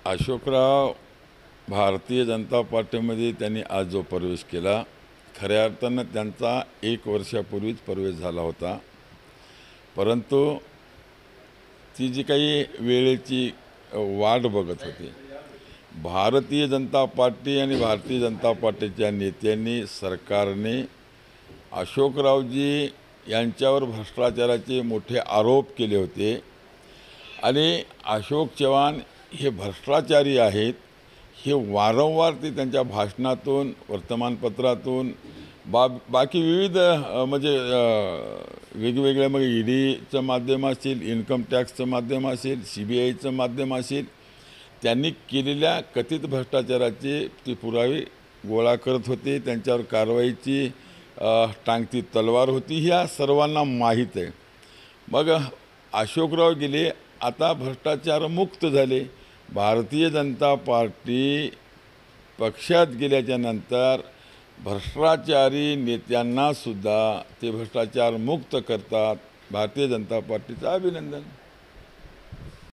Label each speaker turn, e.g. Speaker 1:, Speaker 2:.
Speaker 1: अशोकराव भारतीय जनता पार्टीमध्ये त्यांनी आज जो प्रवेश केला, खऱ्या अर्थानं त्यांचा 1 वर्षापूर्वीच प्रवेश झाला होता. परंतु ती जी काही वेळेची वाट बघत होती, भारतीय जनता पार्टी आणि भारतीय जनता पार्टीच्या नेत्यांनी, सरकारने अशोकरावजी यांच्यावर भ्रष्टाचाराचे मोठे आरोप केले होते आणि अशोक चव्हाण हे भ्रष्टाचारी आहेत हे वारंवार ते त्यांच्या भाषणातून, वर्तमानपत्रातून, बाकी विविध वेगवेगळ्या मग ईडीचं माध्यम असेल, इन्कम टॅक्सचं माध्यम असेल, CBIचं माध्यम असेल, त्यांनी केलेल्या कथित भ्रष्टाचाराचे ते पुरावे गोळा करत होते. त्यांच्यावर कारवाईची टांगती तलवार होती, ह्या सर्वांना माहीत आहे. मग अशोकराव गेले, आता भ्रष्टाचार मुक्त झाले. भारतीय जनता पार्टी पक्षात गेल्याच्या नंतर भ्रष्टाचारी नेत्यांनासुद्धा ते भ्रष्टाचार मुक्त करतात. भारतीय जनता पार्टीचं अभिनंदन.